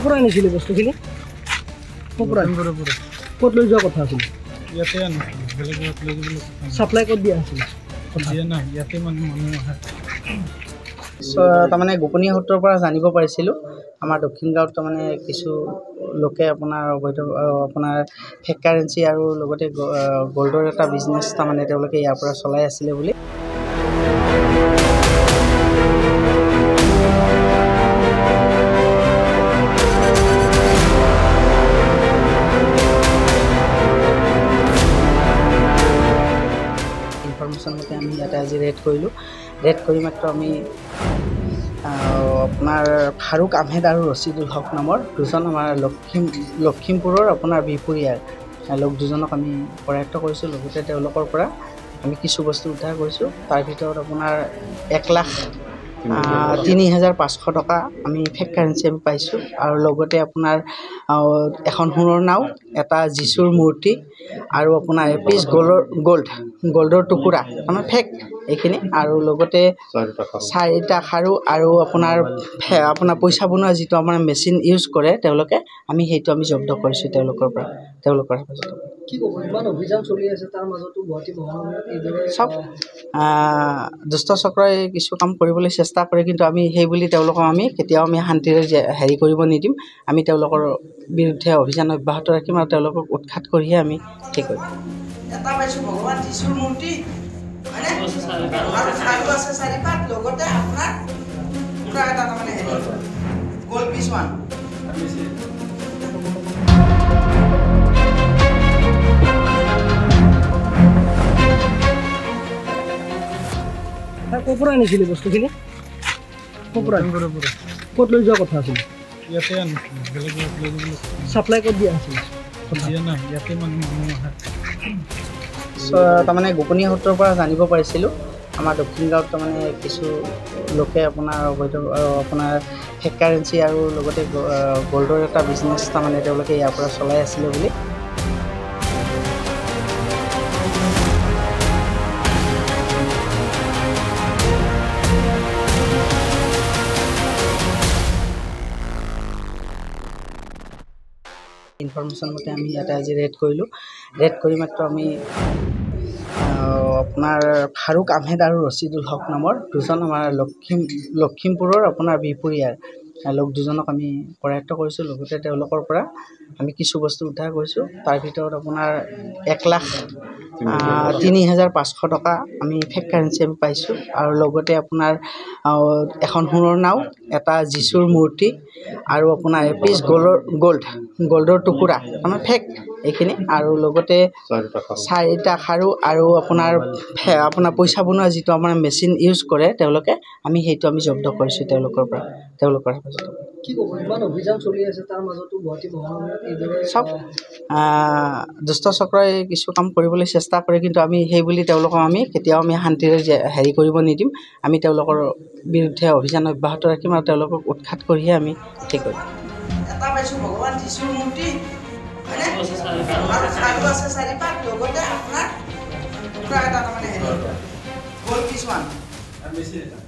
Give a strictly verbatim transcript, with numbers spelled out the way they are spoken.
পৰা আনিছিলে বস্তুখিনি পৰা ক'ত লৈ যোৱা কথা আছিল ইয়াতে আনিছিল বেলেগ লৈ যাবলৈ সাপ্লাই ক'ত দিয়া আছিল দিয়া নাই ইয়াতে মানুহ মানুহ আহে তাৰমানে গোপনীয় সূত্ৰৰ পৰা জানিব পাৰিছিলোঁ আমাৰ দক্ষিণ গাঁৱত তাৰমানে কিছু লোকে আপোনাৰ অবৈধ আপোনাৰ ফেক কাৰেঞ্চি আৰু লগতে গ'ল্ডৰ এটা বিজনেছ তাৰমানে তেওঁলোকে ইয়াৰ পৰা চলাই আছিলে বুলি ইনফৰমেশ্যন মতে আমি ইয়াতে আজি ৰেড কৰিলোঁ ৰেড কৰি মাত্ৰ আমি আপোনাৰ ফাৰুক আহমেদ আৰু ৰচিদুল হক নামৰ দুজন আমাৰ লখিম লখিমপুৰৰ আপোনাৰ বিহপুৰীয়াৰ লোক দুজনক আমি কৰায়ত্ব কৰিছোঁ লগতে তেওঁলোকৰ পৰা আমি কিছু বস্তু উদ্ধাৰ কৰিছোঁ তাৰ ভিতৰত আপোনাৰ এক লাখ তিনি হাজাৰ পাঁচশ টকা আমি ফেক কাৰেঞ্চি আমি পাইছোঁ আৰু লগতে আপোনাৰ এখন সোণৰ নাও এটা যীচুৰ মূৰ্তি আৰু আপোনাৰ এপিচ গ'ল্ডৰ গ'ল্ড গ'ল্ডৰ টুকুৰা আমাৰ ফেক এইখিনি আৰু লগতে চাৰিটা খাৰু আৰু আপোনাৰ আপোনাৰ পইচা বনোৱা যিটো আমাৰ মেচিন ইউজ কৰে তেওঁলোকে আমি সেইটো আমি জব্দ কৰিছোঁ তেওঁলোকৰ পৰা তেওঁলোকৰ হেফাজত কি ক'ব ইমান অভিযান চলি আছে তাৰ মাজতো গুৱাহাটী মহানগৰত এইদৰে চব দুষ্ট চক্ৰই কিছু কাম কৰিবলৈ চেষ্টা কৰে কিন্তু আমি সেই বুলি তেওঁলোকক আমি কেতিয়াও আমি শান্তিৰে হেৰি কৰিব নিদিম আমি তেওঁলোকৰ বিৰুদ্ধে অভিযান অব্যাহত ৰাখিম আৰু তেওঁলোকক উৎখাত কৰিহে আমি ঠিক কৰিম এটা পাইছোঁ ভগৱান যীশুৰ মূৰ্তি হয়নে আৰু খাৰু আছে চাৰি পাত লগতে আপোনাৰ পুৰা এটা তাৰমানে হেৰি গ'ল্ড পিচ ওৱান ক'ৰ পৰা আনিছিলে বস্তুখিনি পৰা ক'ত লৈ যোৱা কথা আছিল ইয়াতে আনিছিল বেলেগ লৈ যাবলৈ সাপ্লাই ক'ত দিয়া আছিল দিয়া নাই ইয়াতে মানুহ মানুহ আহে তাৰমানে গোপনীয় সূত্ৰৰ পৰা জানিব পাৰিছিলোঁ আমাৰ দক্ষিণ গাঁৱত তাৰমানে কিছু লোকে আপোনাৰ অবৈধ আপোনাৰ ফেক কাৰেঞ্চি আৰু লগতে গ'ল্ডৰ এটা বিজনেছ তাৰমানে তেওঁলোকে ইয়াৰ পৰা চলাই আছিলে বুলি ইনফৰমেশ্যন মতে আমি ইয়াতে আজি ৰেড কৰিলোঁ ৰেড কৰি মাত্ৰ আমি আপোনাৰ ফাৰুক আহমেদ আৰু ৰচিদুল হক নামৰ দুজন আমাৰ লখিম লখিমপুৰৰ আপোনাৰ বিহপুৰীয়াৰ লোক দুজনক আমি কৰায়ত্ব কৰিছোঁ লগতে তেওঁলোকৰ পৰা আমি কিছু বস্তু উদ্ধাৰ কৰিছোঁ তাৰ ভিতৰত আপোনাৰ এক লাখ তিনি হাজাৰ পাঁচশ টকা আমি ফেক কাৰেঞ্চি আমি পাইছোঁ আৰু লগতে আপোনাৰ এখন সোণৰ নাও এটা যীচুৰ মূৰ্তি আৰু আপোনাৰ এপিচ গ'ল্ডৰ গ'ল্ড গ'ল্ডৰ টুকুৰা আমাৰ ফেক এইখিনি আৰু লগতে চাৰিটা খাৰু আৰু আপোনাৰ আপোনাৰ পইচা বনোৱা যিটো আমাৰ মেচিন ইউজ কৰে তেওঁলোকে আমি সেইটো আমি জব্দ কৰিছোঁ তেওঁলোকৰ পৰা তেওঁলোকৰ হেফাজত কি ক'ব ইমান অভিযান চলি আছে তাৰ মাজতো গুৱাহাটী মহানগৰত এইদৰে চব দুষ্ট চক্ৰই কিছু কাম কৰিবলৈ চেষ্টা কৰে কিন্তু আমি সেই বুলি তেওঁলোকক আমি কেতিয়াও আমি শান্তিৰে হেৰি কৰিব নিদিম আমি তেওঁলোকৰ বিৰুদ্ধে অভিযান অব্যাহত ৰাখিম আৰু তেওঁলোকক উৎখাত কৰিহে আমি ঠিক কৰিম এটা পাইছোঁ ভগৱান যীশুৰ মূৰ্তি হয়নে আৰু খাৰু আছে চাৰি পাত লগতে আপোনাৰ পুৰা এটা তাৰমানে হেৰি গ'ল্ড পিচ ওৱান